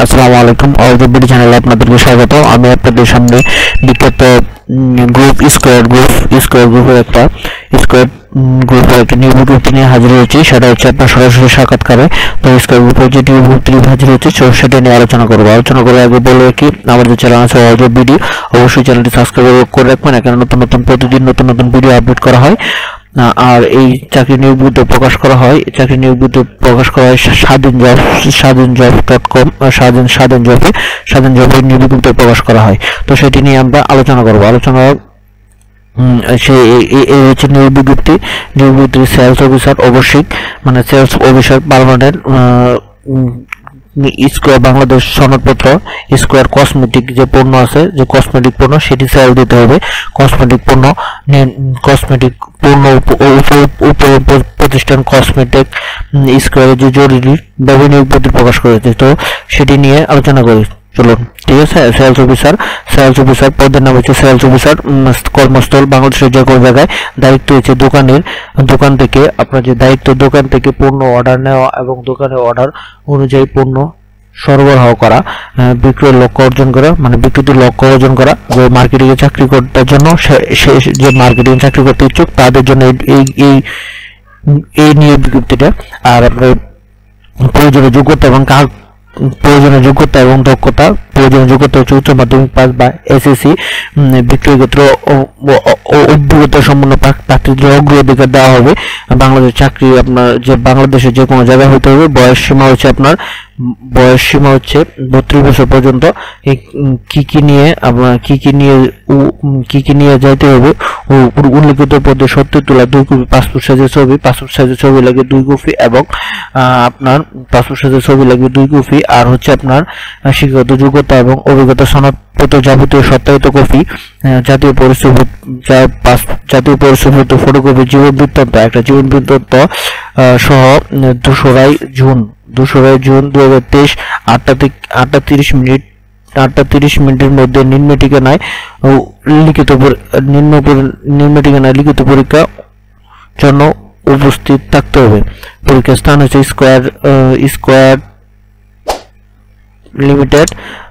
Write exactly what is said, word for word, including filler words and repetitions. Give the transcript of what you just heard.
আসসালামু আলাইকুম অরবিডি চ্যানেলে আপনাদেরকে স্বাগত। আমি আপনাদের সামনে বিখ্যাত গ্রুপ স্কোয়ার গ্রুপ স্কোয়ার গ্রুপের একটা স্কোয়ার গ্রুপের একটা নিউ গ্রুপ নিয়ে হাজির হয়েছি। সেটা হচ্ছে আপনার সরাসরি সাক্ষাৎকারে। তো স্কোয়ার গ্রুপের যে নিউ গ্রুপ হাজির হয়েছে সেটা নিয়ে আলোচনা করবো। আলোচনা করে আগে বলে কি আমাদের চ্যানেল আছে অরবিডি, অবশ্যই চ্যানেলটি সাবস্ক্রাইব করে রাখবেন। এখানে নতুন নতুন প্রতিদিন নতুন নতুন ভিডিও আপলোড করা হয়। আর এই চাকরি নিয়োগ বিজ্ঞপ্তি প্রকাশ করা হয় চাকরি নিয়োগ বিজ্ঞপ্তি প্রকাশ করা হয় স্বাধীন জব স্বাধীন জব ডট কম স্বাধীন স্বাধীন জবে স্বাধীন জবের নিয়োগ বিজ্ঞপ্তি প্রকাশ করা হয়। তো সেটি নিয়ে আমরা আলোচনা করব। আলোচনা সে এই হচ্ছে নিয়োগ বিজ্ঞপ্তি। নিয়োগ বিজ্ঞপ্তি সেলস অফিসার, অবশ্যই মানে sales officer permanent Square Bangladesh সনদপত্র। স্কোয়ার কসমেটিক যে পণ্য আছে, যে কসমেটিক পণ্য সেটি সেল দিতে হবে। কসমেটিক পণ্য কসমেটিক পণ্য প্রতিষ্ঠান কসমেটিক স্কোয়ারের যে জরুরি দাবি নিয়োগ বিজ্ঞপ্তি প্রকাশ করেছে। তো সেটি নিয়ে আলোচনা করি, চলুন। ঠিক আছে, সেলস অফিসার সেলস অফিসার পদের নাম হচ্ছে সেলস অফিসার। কর্মস্থল বাংলাদেশের যে কোনো জায়গায়। দায়িত্ব হচ্ছে দোকানের দোকান থেকে আপনার যে দায়িত্ব দোকান থেকে পণ্য অর্ডার নেওয়া এবং দোকানের অর্ডার অনুযায়ী পণ্য সরবরাহ করা, বিক্রয়ের লক্ষ্য অর্জন করা, মানে বিক্রির লক্ষ্য অর্জন করা। যে মার্কেটিং এ চাকরি করার জন্য যে মার্কেটিং চাকরি করতে ইচ্ছুক তাদের জন্য এই এই এই নিয়োগ বিজ্ঞপ্তিটা। আর আপনার প্রয়োজনীয় যোগ্যতা এবং প্রয়োজনীয় যোগ্যতা এবং দক্ষতা প্রয়োজনীয় যোগ্যতা হচ্ছে উচ্চ মাধ্যমিক পাস বা এসএসসি। বিক্রয়ক্ষেত্র অভিজ্ঞতা সম্পন্ন প্রার্থীদের অগ্রাধিকার দেওয়া হবে। বাংলাদেশ চাকরি আপনার যে বাংলাদেশের যে কোনো জায়গায় হতে হবে। বয়স সীমা হচ্ছে আপনার বয়স সীমা হচ্ছে বত্রিশ বছর পর্যন্ত। কি কি নিয়ে আপনার কি কি নিয়ে কি কি নিয়ে যাইতে হবে উল্লেখিত পদে সত্য তোলা দুই কপি পাসপোর্ট সাইজের ছবি, পাসপোর্ট সাইজের ছবি লাগবে দুই কপি এবং আপনার পাসপোর্ট সাইজের ছবি লাগবে দুই কপি। আর হচ্ছে আপনার শিক্ষাগত যোগ্যতা এবং অভিজ্ঞতা সনদপত্র যাবতীয় সত্যায়িত কপি, জাতীয় পরিচয় জাতীয় পরিচয়পত্র ফটোকপি, জীবন বৃত্তান্ত একটা জীবন বৃত্তান্ত সহ দুশোরাই জুন দুশোরাই জুন দুই হাজার তেইশ আটটা থেকে আটটা তিরিশ মিনিট আটটা তিরিশ মিনিটের মধ্যে নিম্ন ঠিকানায় লিখিত নিম্ন নিম্ন ঠিকানায় লিখিত পরীক্ষা জন্য উপস্থিত থাকতে হবে। পরীক্ষার স্থান হচ্ছে স্কোয়ার স্কোয়ার লিমিটেড